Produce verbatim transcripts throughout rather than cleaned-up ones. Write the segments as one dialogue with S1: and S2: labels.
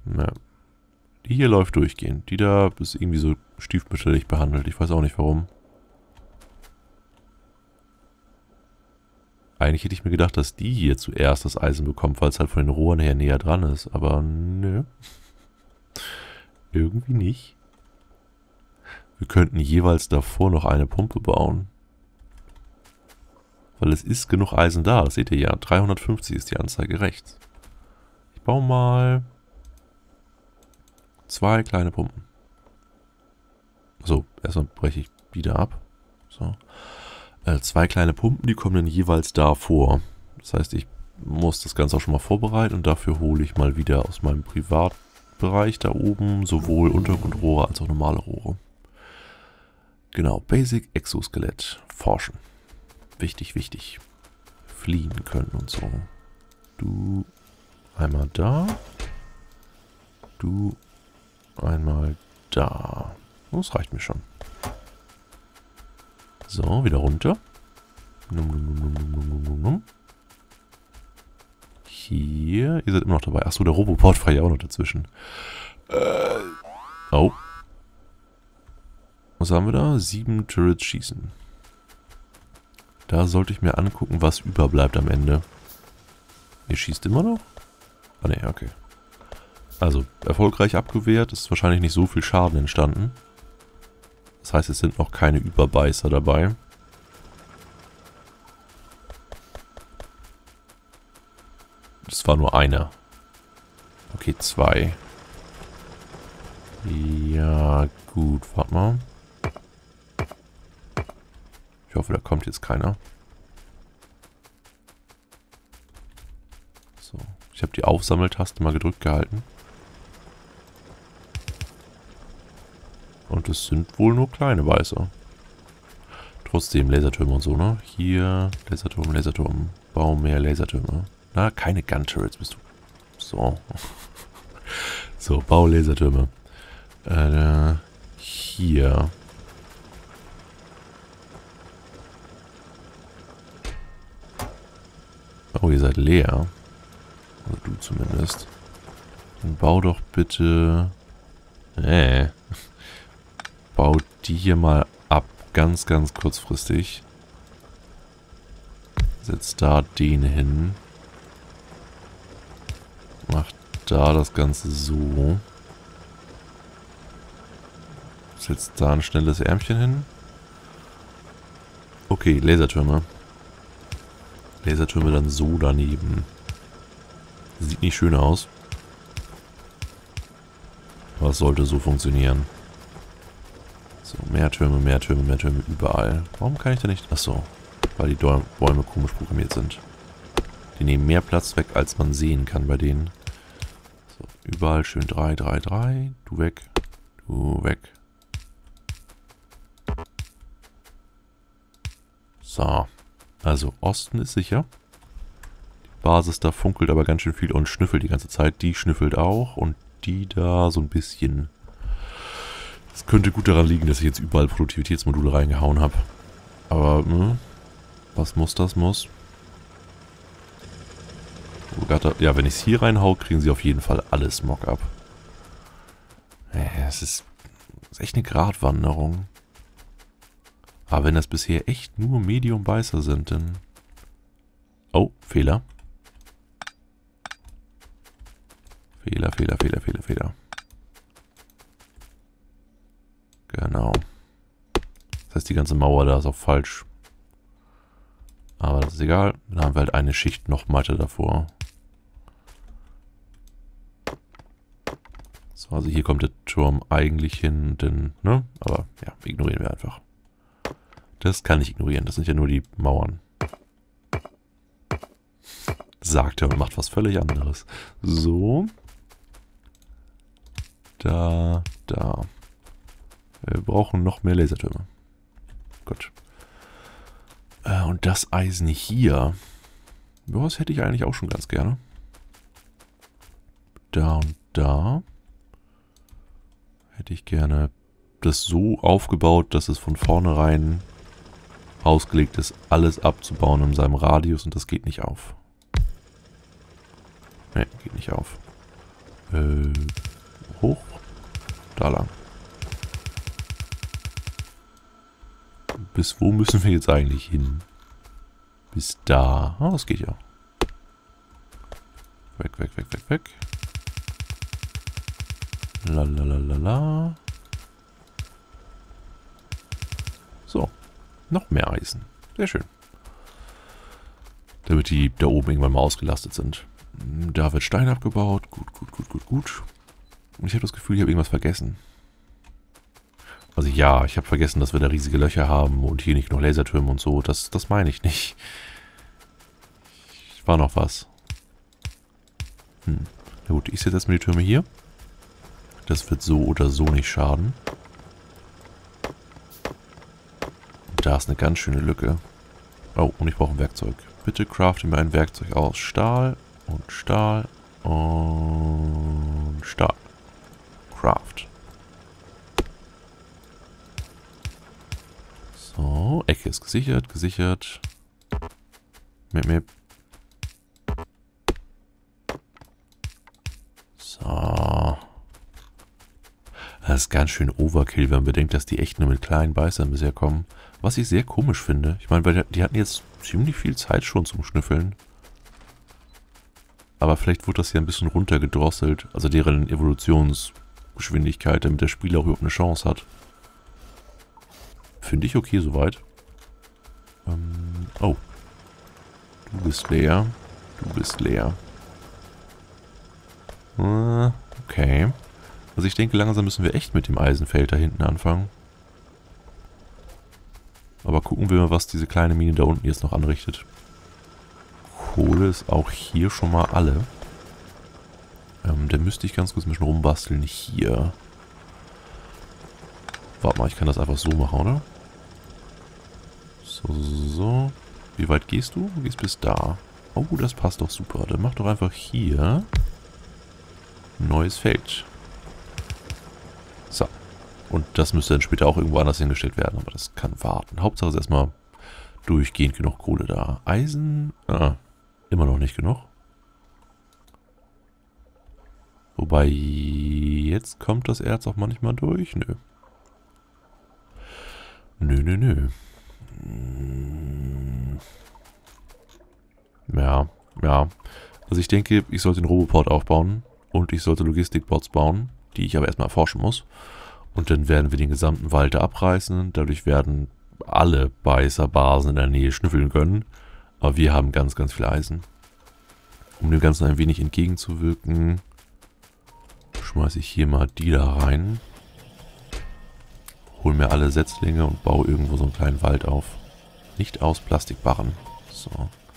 S1: Ja. Die hier läuft durchgehend. Die da ist irgendwie so stiefmütterlich behandelt. Ich weiß auch nicht warum. Eigentlich hätte ich mir gedacht, dass die hier zuerst das Eisen bekommt, weil es halt von den Rohren her näher dran ist. Aber nö. Irgendwie nicht. Wir könnten jeweils davor noch eine Pumpe bauen. Weil es ist genug Eisen da. Das seht ihr ja. dreihundertfünfzig ist die Anzeige rechts. Ich baue mal zwei kleine Pumpen. So, erstmal breche ich wieder ab. So. Äh, zwei kleine Pumpen, die kommen dann jeweils da vor. Das heißt, ich muss das Ganze auch schon mal vorbereiten und dafür hole ich mal wieder aus meinem Privatbereich da oben sowohl Untergrundrohre als auch normale Rohre. Genau, Basic Exoskelett. Forschen. Wichtig, wichtig. Fliehen können und so. Du einmal da. Du einmal da. Das reicht mir schon. So, wieder runter. Num, num, num, num, num, num, num. Hier. Ihr seid immer noch dabei. Achso, der Roboport war ja auch noch dazwischen. Äh. Oh. Was haben wir da? Sieben Turrets schießen. Da sollte ich mir angucken, was überbleibt am Ende. Ihr schießt immer noch? Ah ne, okay. Also, erfolgreich abgewehrt. Ist wahrscheinlich nicht so viel Schaden entstanden. Das heißt, es sind noch keine Überbeißer dabei. Das war nur einer. Okay, zwei. Ja, gut. Warte mal. Ich hoffe, da kommt jetzt keiner. So. Ich habe die Aufsammeltaste mal gedrückt gehalten. Und es sind wohl nur kleine Beißer. Trotzdem Lasertürme und so, ne? Hier, Laserturm, Laserturm. Bau mehr Lasertürme. Na, keine Gun-Turrets bist du. So. So, bau Lasertürme. Äh, hier. Oh, ihr seid leer. Also du zumindest. Dann bau doch bitte... Äh. Bau die hier mal ab. Ganz, ganz kurzfristig. Setz da den hin. Mach da das Ganze so. Setz da ein schnelles Ärmchen hin. Okay, Lasertürme. Lasertürme dann so daneben. Sieht nicht schön aus. Aber es sollte so funktionieren. So, mehr Türme, mehr Türme, mehr Türme überall. Warum kann ich da nicht... Achso, weil die Bäume komisch programmiert sind. Die nehmen mehr Platz weg, als man sehen kann bei denen. So, überall schön drei, drei, drei. Du weg. Du weg. So. Also, Osten ist sicher. Die Basis da funkelt aber ganz schön viel und schnüffelt die ganze Zeit. Die schnüffelt auch und die da so ein bisschen. Das könnte gut daran liegen, dass ich jetzt überall Produktivitätsmodule reingehauen habe. Aber, ne? Was muss, das muss. Ja, wenn ich es hier reinhau, kriegen sie auf jeden Fall alles Mock-up. Es ist, ist echt eine Gratwanderung. Aber wenn das bisher echt nur Medium-Beißer sind, dann... Oh, Fehler. Fehler, Fehler, Fehler, Fehler, Fehler. Genau. Das heißt, die ganze Mauer da ist auch falsch. Aber das ist egal. Dann haben wir halt eine Schicht noch Matte davor. So, also hier kommt der Turm eigentlich hin, denn, ne? Aber ja, ignorieren wir einfach. Das kann ich ignorieren. Das sind ja nur die Mauern. Sagt er und macht was völlig anderes. So. Da, da. Wir brauchen noch mehr Lasertürme. Gut. Äh, und das Eisen hier. Ja, das hätte ich eigentlich auch schon ganz gerne. Da und da. Hätte ich gerne das so aufgebaut, dass es von vornherein ausgelegt ist, alles abzubauen in seinem Radius und das geht nicht auf. Ne, geht nicht auf. Äh, bis wo müssen wir jetzt eigentlich hin? Bis da. Ah, das geht ja. Weg, weg, weg, weg, weg. Lalalala. So. Noch mehr Eisen. Sehr schön. Damit die da oben irgendwann mal ausgelastet sind. Da wird Stein abgebaut. Gut, gut, gut, gut, gut. Und ich habe das Gefühl, ich habe irgendwas vergessen. Also ja, ich habe vergessen, dass wir da riesige Löcher haben und hier nicht noch Lasertürme und so. Das, das meine ich nicht. War noch was. Hm. Na gut, ich setze erstmal die Türme hier. Das wird so oder so nicht schaden. Und da ist eine ganz schöne Lücke. Oh, und ich brauche ein Werkzeug. Bitte crafte mir ein Werkzeug aus Stahl und Stahl und Stahl. Craft. So, Ecke ist gesichert, gesichert. Mip, mip. So. Das ist ganz schön Overkill, wenn man bedenkt, dass die echt nur mit kleinen Beißern bisher kommen. Was ich sehr komisch finde. Ich meine, weil die hatten jetzt ziemlich viel Zeit schon zum Schnüffeln. Aber vielleicht wurde das hier ein bisschen runtergedrosselt. Also deren Evolutionsgeschwindigkeit, damit der Spieler auch überhaupt eine Chance hat. Finde ich okay soweit. Ähm, oh. Du bist leer. Du bist leer. Äh, okay. Also ich denke, langsam müssen wir echt mit dem Eisenfeld da hinten anfangen. Aber gucken wir mal, was diese kleine Mine da unten jetzt noch anrichtet. Kohle ist auch hier schon mal alle. Ähm, da müsste ich ganz kurz ein bisschen rumbasteln. Hier. Warte mal, ich kann das einfach so machen, oder? So, so, so. Wie weit gehst du? Du gehst bis da. Oh, das passt doch super. Dann mach doch einfach hier ein neues Feld. So. Und das müsste dann später auch irgendwo anders hingestellt werden, aber das kann warten. Hauptsache ist erstmal durchgehend genug Kohle da. Eisen, ah, immer noch nicht genug. Wobei, jetzt kommt das Erz auch manchmal durch. Nö. Nö, nö, nö. Ja, ja. Also ich denke, ich sollte den Roboport aufbauen und ich sollte Logistikbots bauen, die ich aber erstmal erforschen muss. Und dann werden wir den gesamten Wald da abreißen. Dadurch werden alle Beißerbasen in der Nähe schnüffeln können. Aber wir haben ganz, ganz viel Eisen. Um dem Ganzen ein wenig entgegenzuwirken, schmeiße ich hier mal die da rein. Hol mir alle Setzlinge und baue irgendwo so einen kleinen Wald auf. Nicht aus Plastikbarren. So.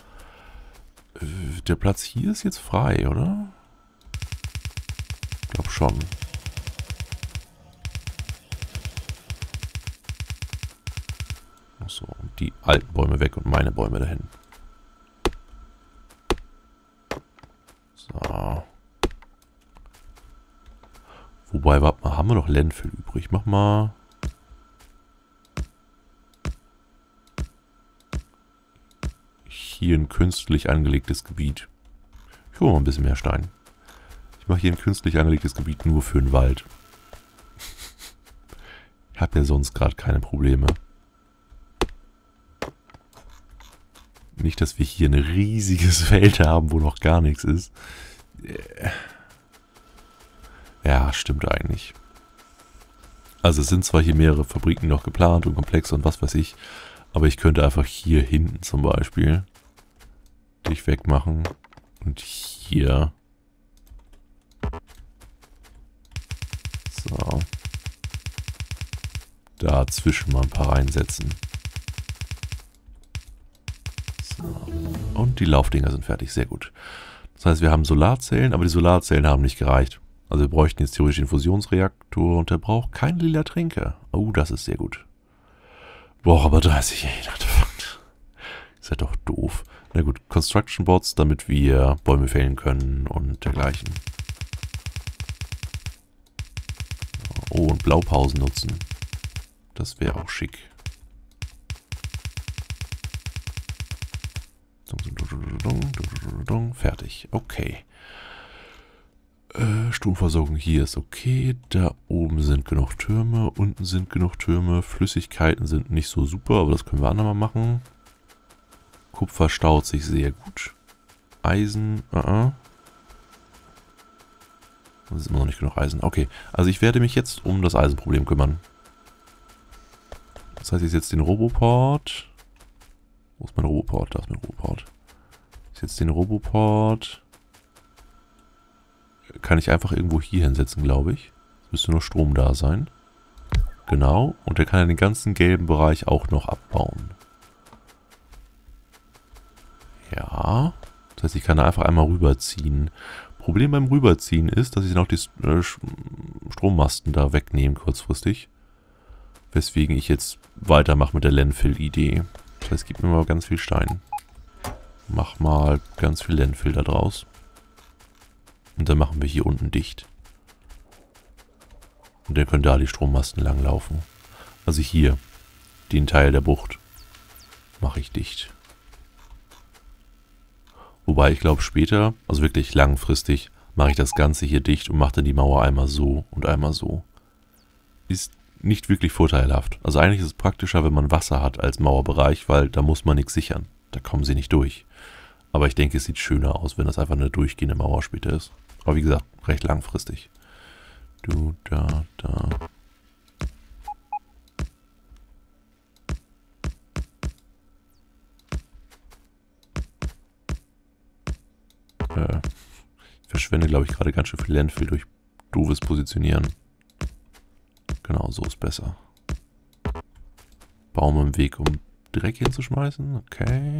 S1: Der Platz hier ist jetzt frei, oder? Ich glaube schon. So, die alten Bäume weg und meine Bäume dahin. So. Wobei, warte mal, haben wir noch Landfill übrig? Mach mal. Hier ein künstlich angelegtes Gebiet. Ich hole mal ein bisschen mehr Stein. Ich mache hier ein künstlich angelegtes Gebiet nur für den Wald. Ich habe ja sonst gerade keine Probleme. Nicht, dass wir hier ein riesiges Feld haben, wo noch gar nichts ist. Ja, stimmt eigentlich. Also es sind zwar hier mehrere Fabriken noch geplant und Komplexe und was weiß ich, aber ich könnte einfach hier hinten zum Beispiel dich wegmachen und hier. So. Dazwischen mal ein paar reinsetzen. So. Und die Laufdinger sind fertig, sehr gut. Das heißt, wir haben Solarzellen, aber die Solarzellen haben nicht gereicht. Also wir bräuchten jetzt theoretisch den Fusionsreaktor und der braucht keinen lila Tränke. Oh, das ist sehr gut. Boah, aber dreißig, ey, ist ja doch doof. Na gut, Construction Bots, damit wir Bäume fällen können und dergleichen. Oh, und Blaupausen nutzen. Das wäre auch schick. Fertig, okay. Äh, Stromversorgung hier ist okay. Da oben sind genug Türme. Unten sind genug Türme. Flüssigkeiten sind nicht so super, aber das können wir andermal machen. Kupfer staut sich sehr gut. Eisen, uh -uh. Das ist immer noch nicht genug Eisen. Okay, also ich werde mich jetzt um das Eisenproblem kümmern. Das heißt, ich setze den Roboport. Wo ist mein Roboport? Da ist mein Roboport. Ich setze den Roboport. Kann ich einfach irgendwo hier hinsetzen, glaube ich. Es müsste nur Strom da sein. Genau. Und der kann ja den ganzen gelben Bereich auch noch abbauen. Ja. Das heißt, ich kann da einfach einmal rüberziehen. Problem beim Rüberziehen ist, dass ich noch die äh, Strommasten da wegnehme kurzfristig. Weswegen ich jetzt weitermache mit der Landfill-Idee. Das heißt, gib mir mal ganz viel Stein. Mach mal ganz viel Landfill da draus. Und dann machen wir hier unten dicht. Und dann können da die Strommasten langlaufen. Also hier, den Teil der Bucht, mache ich dicht. Wobei ich glaube später, also wirklich langfristig, mache ich das Ganze hier dicht und mache dann die Mauer einmal so und einmal so. Ist nicht wirklich vorteilhaft. Also eigentlich ist es praktischer, wenn man Wasser hat als Mauerbereich, weil da muss man nichts sichern. Da kommen sie nicht durch. Aber ich denke, es sieht schöner aus, wenn das einfach eine durchgehende Mauer später ist. Aber wie gesagt, recht langfristig. Du, da, da. Äh, ich verschwende, glaube ich, gerade ganz schön viel Landfill durch doofes Positionieren. Genau, so ist besser. Baum im Weg, um Dreck hinzuschmeißen. Okay.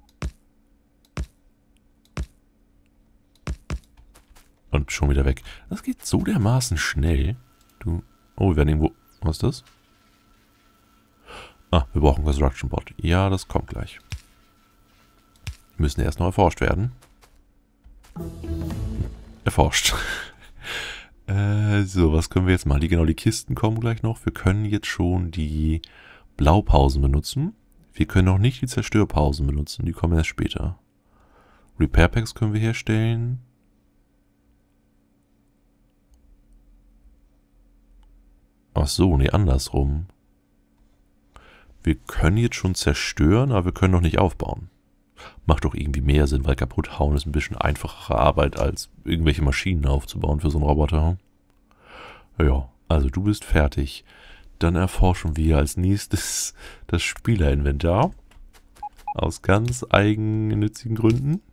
S1: Und schon wieder weg. Das geht so dermaßen schnell. Du. Oh, wir werden irgendwo. Was ist das? Ah, wir brauchen Construction Bot. Ja, das kommt gleich. Müssen erst noch erforscht werden. Erforscht. äh, so, was können wir jetzt machen? Die, genau, die Kisten kommen gleich noch. Wir können jetzt schon die Blaupausen benutzen. Wir können noch nicht die Zerstörpausen benutzen. Die kommen erst später. Repair Packs können wir herstellen. Ach so, nee, andersrum. Wir können jetzt schon zerstören, aber wir können noch nicht aufbauen. Macht doch irgendwie mehr Sinn, weil kaputt hauen ist ein bisschen einfachere Arbeit, als irgendwelche Maschinen aufzubauen für so einen Roboter. Ja, also du bist fertig. Dann erforschen wir als nächstes das Spielerinventar. Aus ganz eigennützigen Gründen.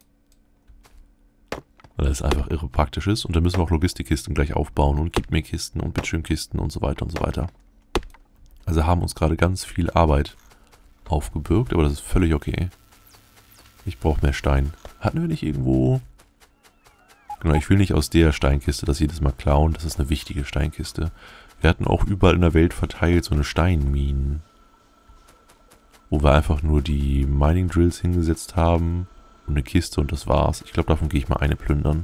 S1: Weil es einfach irre praktisch ist. Und dann müssen wir auch Logistikkisten gleich aufbauen und Gib mir Kisten und Bitschön-Kisten und so weiter und so weiter. Also haben uns gerade ganz viel Arbeit aufgebürgt, aber das ist völlig okay. Ich brauche mehr Stein. Hatten wir nicht irgendwo... Genau, ich will nicht aus der Steinkiste das jedes Mal klauen. Das ist eine wichtige Steinkiste. Wir hatten auch überall in der Welt verteilt so eine Steinminen. Wo wir einfach nur die Mining Drills hingesetzt haben. Und eine Kiste und das war's. Ich glaube, davon gehe ich mal eine plündern.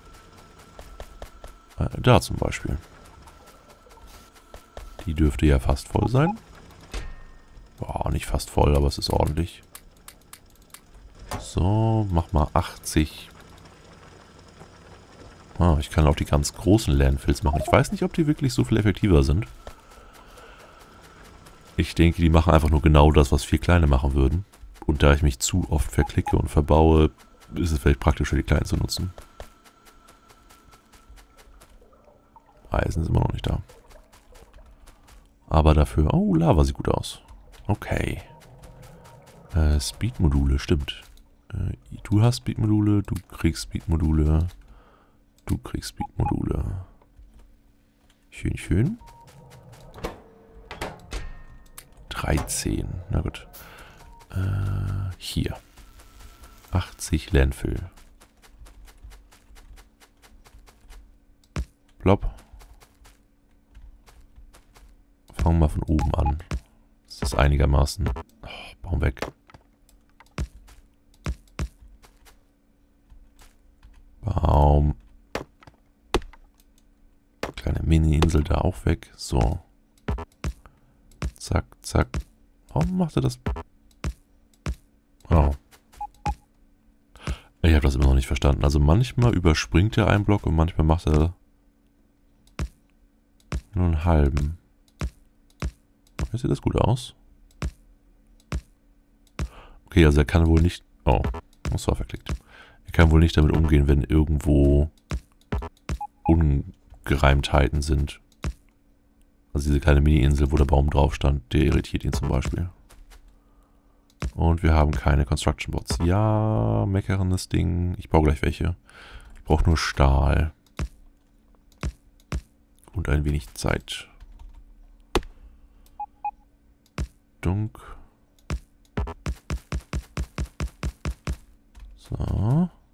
S1: Äh, da zum Beispiel. Die dürfte ja fast voll sein. Boah, nicht fast voll, aber es ist ordentlich. So, mach mal achtzig. Ah, ich kann auch die ganz großen Landfills machen. Ich weiß nicht, ob die wirklich so viel effektiver sind. Ich denke, die machen einfach nur genau das, was vier kleine machen würden. Und da ich mich zu oft verklicke und verbaue, ist es vielleicht praktischer, die kleinen zu nutzen. Eisen ist immer noch nicht da. Aber dafür... Oh, Lava sieht gut aus. Okay. Äh, Speed-Module, stimmt. Äh, du hast Speed-Module, du kriegst Speed-Module. Du kriegst Speed-Module. Schön, schön. dreizehn. Na gut. Äh, hier. achtzig Landfill. Plopp. Fangen wir von oben an. Das ist einigermaßen... Oh, Baum weg. Baum. Kleine Mini-Insel da auch weg. So. Zack, zack. Warum macht er das? Oh. Ich habe das immer noch nicht nicht verstanden. Also manchmal überspringt er einen Block und manchmal macht er nur einen halben. Jetzt sieht das gut aus. Okay, also er kann wohl nicht... Oh, das war verklickt. Er kann wohl nicht damit umgehen, wenn irgendwo Ungereimtheiten sind. Also diese kleine Mini-Insel, wo der Baum drauf stand, der irritiert ihn zum Beispiel. Und wir haben keine Construction Bots. Ja, meckerndes Ding. Ich baue gleich welche. Ich brauche nur Stahl. Und ein wenig Zeit. Dunk. So.